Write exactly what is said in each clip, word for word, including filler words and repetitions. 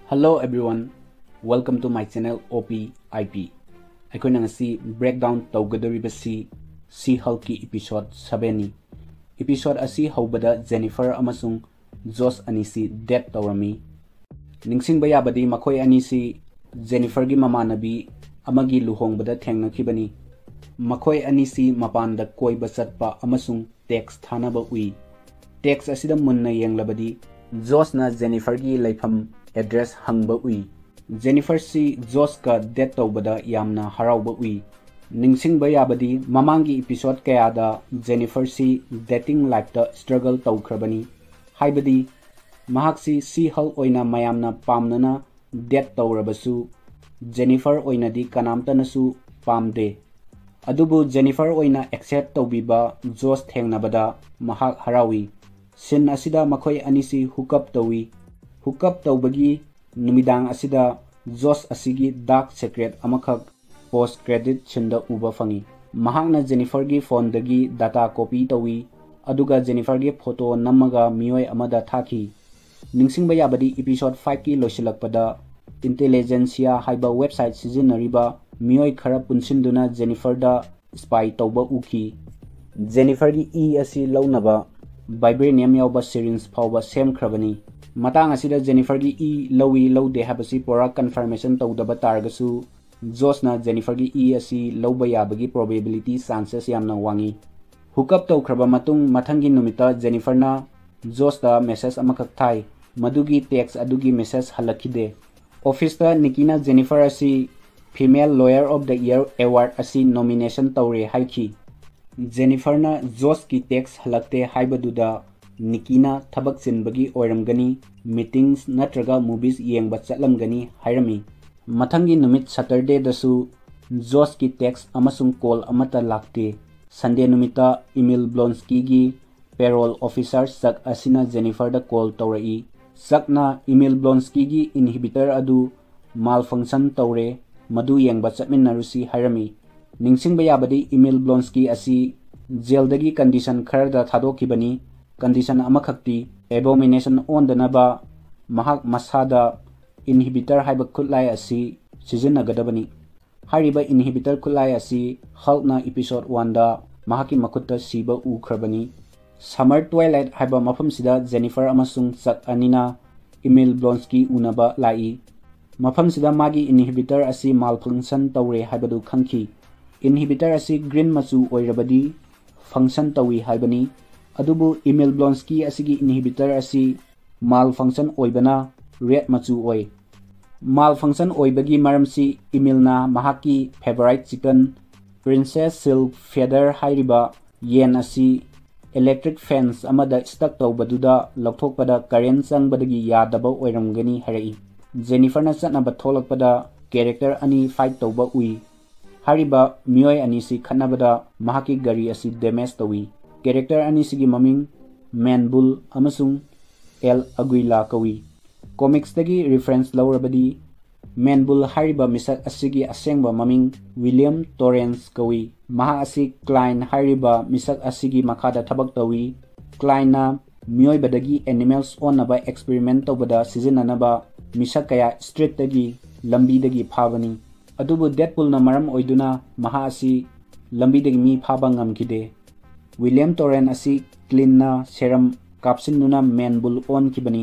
Hello everyone, welcome to my channel O P I P. Aikoina ngasi breakdown tawgadoribasi si halki episode seven ni. Episode asi haubada Jennifer amasung Josh anisi death tawrami. Ningsing bayabadi makoi anisi Jennifer gi mamanabi amagi luhongbada thengnakibani. Makoi anisi mapanda koiba chatpa amasung text thanaba ui. Text asida munna yenglabadi Josh na Jennifer gi laifam address hangba ui. Jennifer si Josh ka death tawbada yamna harauba ui. Ningsing bayabadi mamangi episode kaya da Jennifer si dating life ta struggle tawkrabani. Haibadi mahak si si hal oina mayamna pamnana death tawrabasu Jennifer oina di kanamta nasu pamde. Adubu Jennifer oina accept tawbiba Josh thengnabada mahak harawi. Sin asida makoi anisi hookup tawi. Hookup tawbagi numidang asida Josh asigi dark secret amakak post credit chinda uba fangi. Mahakna Jennifer gi phone dagi data copy tawi aduga Jennifer gi photo namaga mioi amada thaki. Ningsing bayabadi episode five ki losilakpada intelligentsia haiba website sizinariba mioi khara punsinduna Jennifer da spy tawba uki. Jennifer gi e asi lawnaba vibranium yawba syringe phawba semkhrabani. Matang asida Jennifer gi e lawi lawde habasi pora confirmation tawdaba targasu Josh na Jennifer gi e asi lawba yabagi probability chances yamna wangi. Hookup tawkraba matung mathangi numita Jennifer na Josh da message amakak thai madugi text adugi message halakide. Office ta nikina Jennifer asi female lawyer of the year award asi nomination tawre haiki. Jennifer na Josh ki text halakte haibaduda Nikina thabak chinbagi oiramgani meetings natraga movies yengba chatlamgani hairami. Mathangi numit Saturday dasu Josh ki text amasung call amata lakte. Sunday numita Emil Blonsky gi payroll officer sak asina Jennifer da call tawrai. Sakna Emil Blonsky gi inhibitor adu malfunction tawre madu yengba chatminarusi hairami. Ningsing bayabadi Emil Blonsky asi jail dagi condition khar da thadokibani. Condition amakhakti abomination on the naba mahak masada inhibitor haiba kutlai asi sizinnagadabani. Hariba inhibitor kutlai asi halkna episode one da mahaki makutta siba ukhrabani. Summer twilight haiba mafam sida Jennifer amasung sak anina Emil Blonsky unaba lai. Mafam sida magi inhibitor asi malfunction tawre haibadu khangki. Inhibitor asi green machu oirabadi function tawi haibani. Adubu Emil Blonsky asigi inhibitor asi malfunction oibana red machu oi. Malfunction oibagi maramsi Emil na mahaki favorite chicken princess silk feather hairiba yen asi electric fence amada stuck tawbaduda lokthokpada current changbadagi yadaba oiramgani harai. Jennifer na chatnaba tholakpada character ani fight tawba ui. Hariba mioi ani si khanabada mahaki gari asi damage tawi. Character ani sigi maming Manbull amasung El Aguila kawi. Comics dagi reference laurabadi Manbull hariba misak asigi asengba maming William Torrance kawi. Maha asi Klein hariba misak asigi makada thabak tawi. Klein na mioi badagi animals on naba experiment tawbada sizinanaba misak kaya street dagi lambi dagi phabani. Adubu Deadpool na maram oiduna maha asi lambi dagi mi phaba ngamkide. William Torrance asi clean na serum kapsin nuna Manbull on kibani.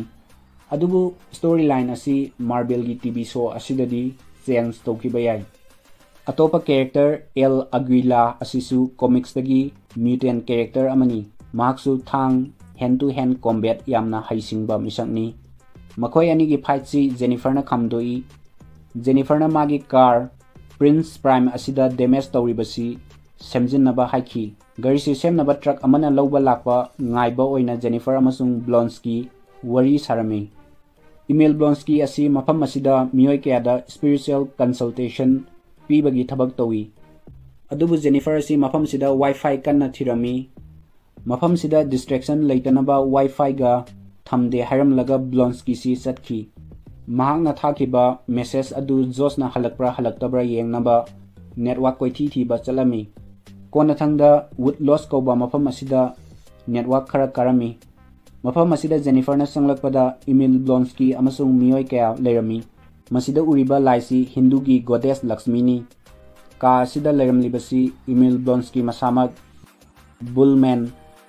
Adubu storyline asi Marvel gi T V show asidadi change tawkibayai. Atopa character El Aguila asisu comics dagi mutant character amani. Mahaksu thang hand to hand combat yamna haisingba misakni. Makoi ani gi fight si Jennifer na khamdoi. Jennifer na magi car Prince Prime asida damage tawribasi semjinnaba haiki. Gari si semnaba truck amana lawba lakpa ngaiba oina Jennifer amasung Blonsky wari sarami. Emil Blonsky asi mafam asida mioi kayada spiritual consultation pibagi thabak tawi. Adubu Jennifer asi mafam sida wifi kanna thirami. Mafam sida distraction leitanaba wifi ga thamde hairamlaga Blonsky si chatki. Mahakna thakiba message adu Josh na halakpra halaktabra yengnaba network koithi thiba chalami. Kona thangda wood loss kauba mafam asida network khara karami. Mafam asida Jennifer na sanglakpada Emil Blonsky amasung miyoy kaya lerami. Masida uriba laisi Hindu gi goddess Lakshmi ni. Ka asida leramliba si Emil Blonsky masamag Bullman,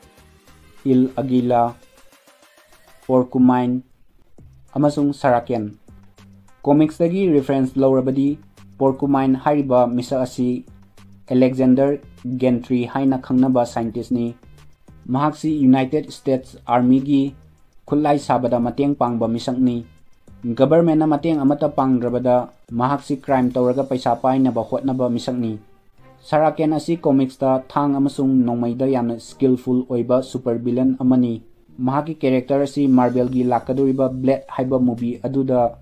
Il Agila, Porcupine, amasung Saraken. Comics dagi reference laurabadi Porcupine hariba misa asi Alexander Gentry haina khangnaba scientist ni. Mahak si United States Army gi khulai sabada mateng pangba misang ni. Government na mateng amata pangrabada mahak si crime tawraga paisa painaba hotnaba misang ni. Saraken asi comics ta thang amasung nongmaida yamna skillful oiba supervillain amani. Mahaki character asi Marvel gi lakaduriba Blade haiba movie aduda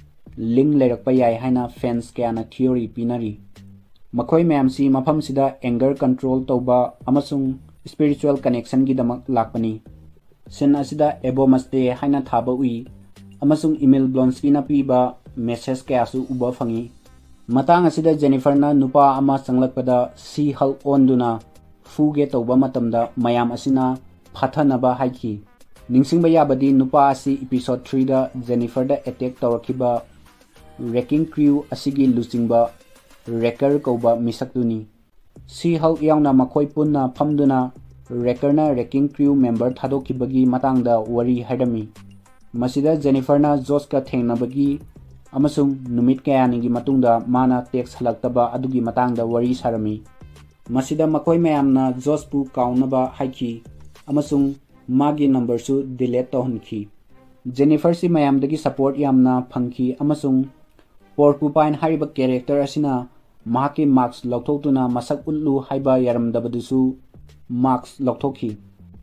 link lerakpa yai haina fans kaya na theory pinari. Makhoi mayam si mafam sida anger control tauba amasung spiritual connection gi damak lakpani. Sin asida ebomaste haina thaba ui amasung Emil Blonsky na piba message kaya su uba fangi. Matang asida Jennifer na nupa ama sanglakpada si hal onduna fuge tauba matamda mayam asina phathanaba haiki. Ningsingba yabadi nupa asi episode three da Jennifer da attack tawrakiba wrecking crew asigi lusingba wrecker kauba misaktuni. Si hal yauna makhoi punna phamduna wrecker na wrecking crew member thadokibagi matangda wari haidami. Masida Jennifer na Josh ka thengnabagi amasung numit kaya nigi matungda mana text halaktaba adugi matangda wari sarami. Masida makhoi mayamna Josh pu kaunaba haiki amasung magi number su delete tohonki. Jennifer si mayamdagi support yamna phangki amasung Porcupine hariba character asina mahaki marks lauthotuna masak ullu haiba yaramdabadusu marks lauthoki.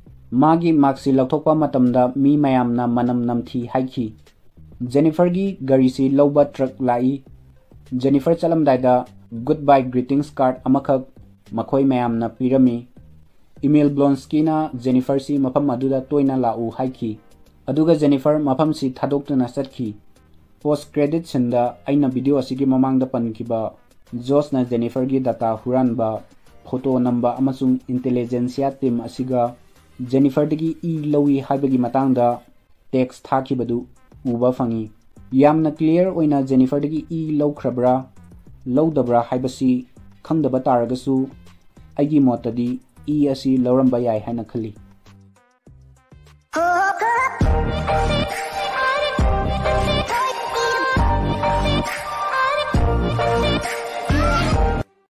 Magi marks si lauthokpa matamda mi mayamna manam namthi haiki. Jennifer gi gari si lauba truck lai. Jennifer chalamdaida goodbye greetings card amakhak makhoi mayamna pirami. Emil Blonsky na Jennifer si mafam aduda toina lau haiki. Aduga Jennifer mafam si thadoktuna satki. Post credit senda aina video asigi mamangda pankiba Josh na Jennifer gi data huranba photo namba amasung intelligentsia team asiga Jennifer dagi e lawi haibagi matangda text thakibadu uba fangi. Yamna clear oina Jennifer dagi e lawkhrabra lawdabra haibasi khangdaba taragasu aigi motadi e asi lawramba yai haina khali.